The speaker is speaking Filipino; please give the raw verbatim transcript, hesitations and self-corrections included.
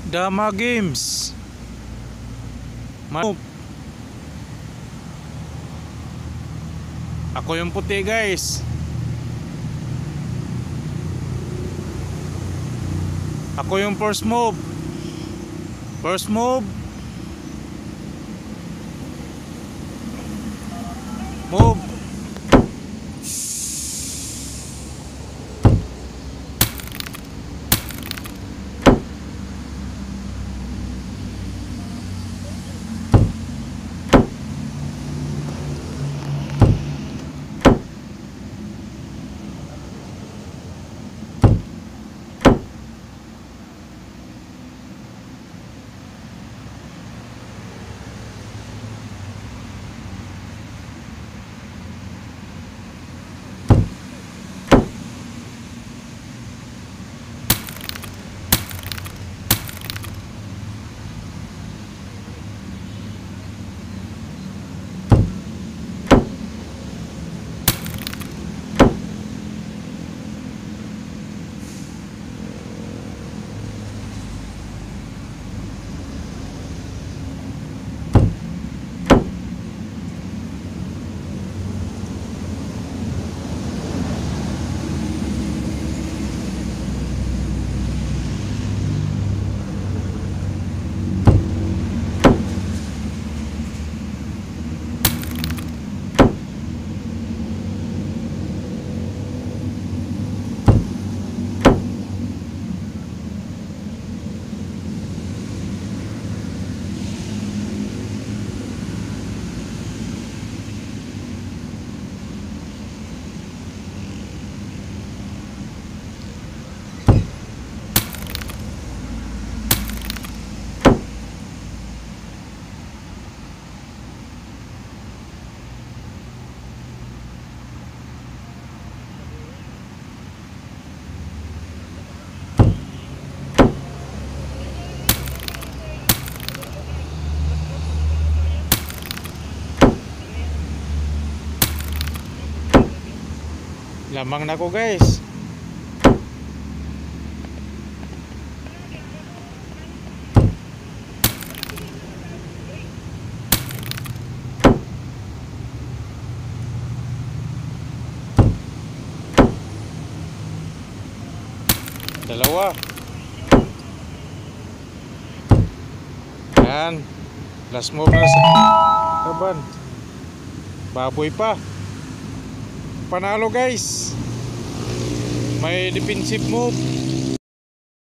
Dama Games. Move. Ako yung puti, guys. Ako yung first move. First move. Move. Lamang na ko, guys. Dalawa. Yan. Last move na sa kaban. Baboy pa. Panalo, guys. May defensive move.